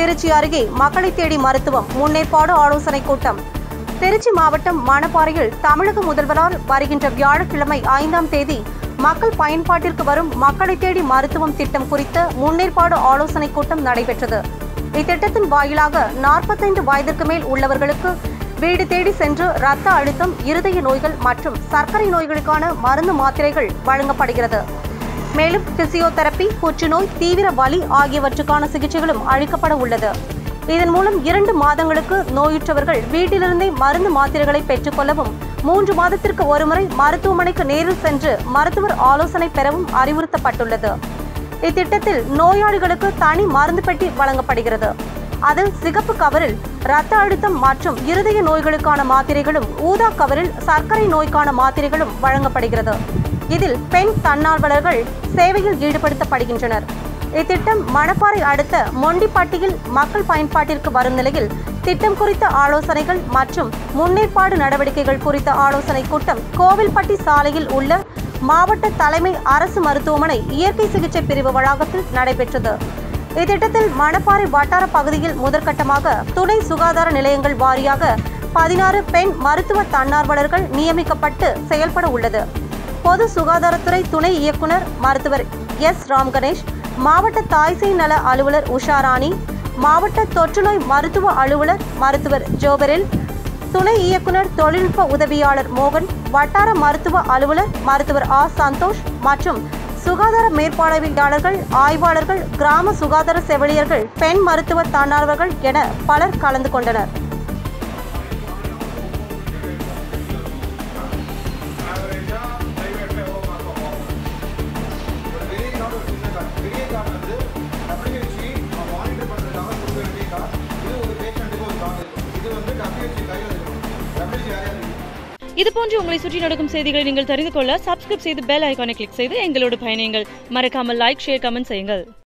திருச்சி அருகே மக்களை தேடி மருத்துவம் முன்னேற்பாடு ஆலோசனை கூட்டம். திருச்சி மாவட்டம் மணப்பாறையில் தமிழக முதல்வரால் வருகின்ற வியாழக்கிழமை 5ஆம் தேதி மக்கள் பயன்பாட்டிற்கு வரும் மக்களை தேடி மருத்துவம் திட்டம் குறித்த முன்னேற்பாடு ஆலோசனை கூட்டம் நடைபெற்றது. இத்திட்டத்தின் வாயிலாக 45 வயதிற்கு மேல் உள்ளவர்களுக்கு வீடு தேடி சென்று இரத்த அழுத்தம், இருதய நோய்கள் மற்றும் சர்க்கரை நோய்களுக்கான மருந்து மாத்திரைகள் வழங்கப்படுகிறது. மேலும் பிசியோதெரபி, புற்றுநோய், தீவிர வலி ஆகியவற்றுக்கான சிகிச்சைகளும் அளிக்கப்பட உள்ளது. இதன் மூலம் 2 மாதங்களுக்கு நோயுற்றவர்கள் வீட்டிலிருந்தே மருந்து மாத்திரைகளை பெற்றுக்கொள்ளவும், 3 மாதத்திற்கு ஒருமுறை மருத்துவமனைக்கு நேரில் சென்று மருத்துவர் ஆலோசனை பெறவும் அறிவுறுத்தப்பட்டுள்ளது. இத்திட்டத்தில் நோயாளிகளுக்கு தனி மருந்து பெட்டி வழங்கப்படுகிறது. அதில் சிகப்பு கவரில் இரத்த அழுத்தம் மற்றும் இருதய நோய்களுக்கான மாத்திரைகளும், ஊதா கவரில் சர்க்கரை நோய்க்கான மாத்திரைகளும் வழங்கப்படுகிறது. இதில் பெண் தன்னார்வலர்கள் சேவையில் ஈடுபடுத்தப்படுகின்றனர். இத்திட்டம் மணப்பாறை அடுத்த மொண்டிப்பட்டியில் மக்கள் பயன்பாட்டிற்கு வரும் நிலையில் திட்டம் குறித்த ஆலோசனைகள் மற்றும் முன்னேற்பாடு நடவடிக்கைகள் குறித்த ஆலோசனை கூட்டம் கோவில்பட்டி சாலையில் உள்ள மாவட்ட தலைமை அரசு மருத்துவமனை இயற்கை சிகிச்சை பிரிவு வளாகத்தில் நடைபெற்றது. இத்திட்டத்தில் மணப்பாறை வட்டார பகுதியில் முதற்கட்டமாக துணை சுகாதார நிலையங்கள் வாரியாக 16 பெண் மருத்துவ தன்னார்வலர்கள் நியமிக்கப்பட்டு செயல்பட உள்ளது. பொது சுகாதாரத்துறை துணை இயக்குனர் மருத்துவர் எஸ். ராம்கணேஷ், மாவட்ட தாய்சேய் நல அலுவலர் உஷாராணி, மாவட்ட தொற்றுநோய் மருத்துவ அலுவலர் மருத்துவர் ஜோபெரில், துணை இயக்குனர் தொழில்நுட்ப உதவியாளர் மோகன், வட்டார மருத்துவ அலுவலர் மருத்துவர் ஆ. சந்தோஷ் மற்றும் சுகாதார மேற்பார்வையாளர்கள், ஆய்வாளர்கள், கிராம சுகாதார செவிலியர்கள், பெண் மருத்துவ தன்னார்வலர்கள் என பலர் கலந்து கொண்டனர். இதுபோன்று உங்களை சுற்றி நடக்கும் செய்திகளை நீங்கள் தெரிந்து கொள்ள சப்ஸ்கிரைப் செய்து பெல் ஐகானை கிளிக் செய்து எங்களோடு பயணியுங்கள். மறக்காமல் லைக், ஷேர், கமெண்ட் செய்யுங்கள்.